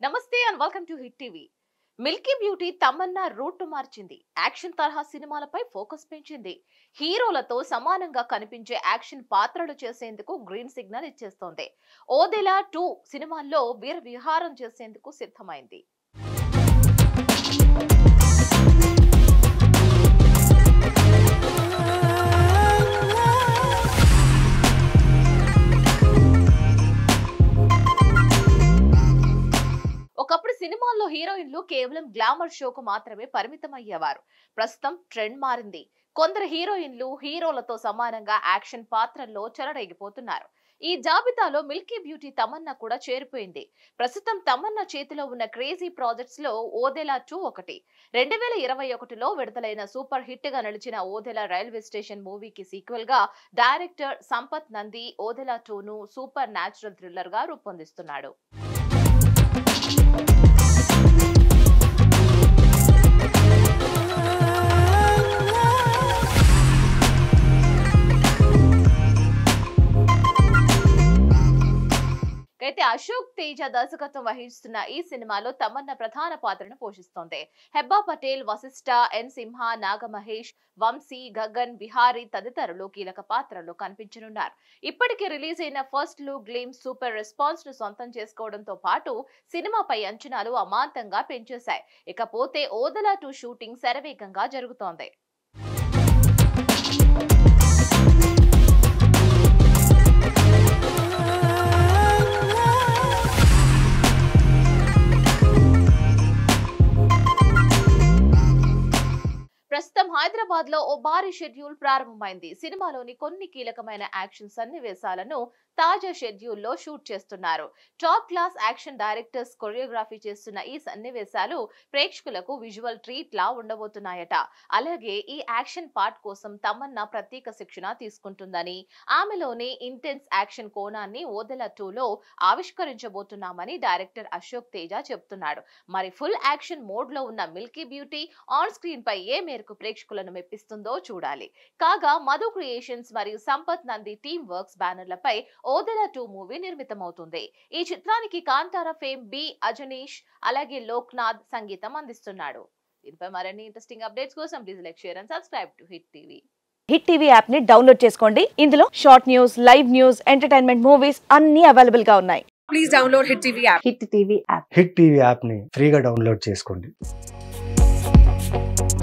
నమస్తే and welcome to Hit TV. Milky beauty Tamannaah route మార్చింది. Action తరహా సినిమాలపై ఫోకస్ పెంచింది. హీరోలతో సమానంగా కనిపించే యాక్షన్ పాత్రలు చేసేందుకు గ్రీన్ సిగ్నల్ ఇచ్చేస్తోంది. ఓదెలా 2 సినిమాల్లో వీర విహారం చేసేందుకు సిద్ధమైంది. ఒకప్పుడు సినిమాల్లో హీరోయిన్లు కేవలం గ్లామర్ షోకు మాత్రమే పరిమితమయ్యేవారు. ప్రస్తుతం ట్రెండ్ మారింది. కొందరు హీరోయిన్లు హీరోలతో సమానంగా యాక్షన్ పాత్రల్లో చెలరేగిపోతున్నారు. ఈ జాబితాలో మిల్కీ బ్యూటీ తమన్నా కూడా చేరిపోయింది. ప్రస్తుతం తమన్నా చేతిలో ఉన్న క్రేజీ ప్రాజెక్ట్స్ లో ఓదెలా 2 ఒకటి. 2021లో విడుదలైన సూపర్ హిట్ గా నిలిచిన ఓదెలా రైల్వే స్టేషన్ మూవీకి సీక్వెల్ గా డైరెక్టర్ సంపత్ నంది ఓదెలా 2ను సూపర్ న్యాచురల్ థ్రిల్లర్ గా రూపొందిస్తున్నాడు. అయితే అశోక్ తేజ దర్శకత్వం వహిస్తున్న ఈ సినిమాలో తమన్నా ప్రధాన పాత్రను పోషిస్తోంది. హెబ్బా పటేల్, వశిష్ఠ, ఎన్ సింహ, నాగమహేష్, వంశీ, గగన్, విహారీ తదితరులు కీలక పాత్రల్లో కనిపించనున్నారు. ఇప్పటికే రిలీజ్ అయిన first look glimpse super response ను సొంతం చేసుకోవడంతో పాటు సినిమాపై అంచనాలు అమాంతంగా పెంచేశాయి. ఇకపోతే ఓదెలా 2 షూటింగ్ శరవేగంగా జరుగుతోంది. ప్రస్తుతం హైదరాబాద్ లో ఓ భారీ షెడ్యూల్ ప్రారంభమైంది. సినిమాలోని కొన్ని కీలకమైన యాక్షన్ సన్నివేశాలను తాజా షెడ్యూల్లో షూట్ చేస్తున్నారు. Top class action directors choreography చేస్తున్న ఈ సన్నివేశాలు ప్రేక్షకులకు విజువల్ ట్రీట్ లా ఉండబోతున్నాయట. అలాగే ఈ యాక్షన్ పార్ట్ కోసం తమన్నా ప్రత్యేక శిక్షణ తీసుకుంటుందని, ఆమెలోని ఇంటెన్స్ యాక్షన్ కోణాన్ని ఓదెలా 2లో ఆవిష్కరించబోతున్నామని డైరెక్టర్ అశోక్ తేజ చెబుతున్నాడు. మరి ఫుల్ యాక్షన్ మోడ్ లో ఉన్న మిల్కీ బ్యూటీ ఆన్ స్క్రీన్ పై ఏ మేరకు ప్రేక్షకులను మెప్పిస్తుందో చూడాలి. కాగా మధు క్రియేషన్స్ మరియు సంపత్ నంది టీమ్ వర్క్స్ బ్యానర్లపై ఓదెలా 2 మూవీ నిర్మితమవుతుంది. ఈ చిత్రానికి కాంతారా ఫేమ్ బి అజనీష్ అలాగే లోక్నాథ్ సంగీతం అందిస్తున్నాడు. దీనిపై మరిన్ని ఇంట్రెస్టింగ్ అప్డేట్స్ కోసం please like, share and subscribe to Hit TV. Hit TV app ని డౌన్లోడ్ చేసుకోండి. ఇందులో short news, live news, entertainment movies అన్ని అవైలబుల్ గా ఉన్నాయి. Please download Hit TV app. Hit TV app Hit TV app ని ఫ్రీగా download చేసుకోండి.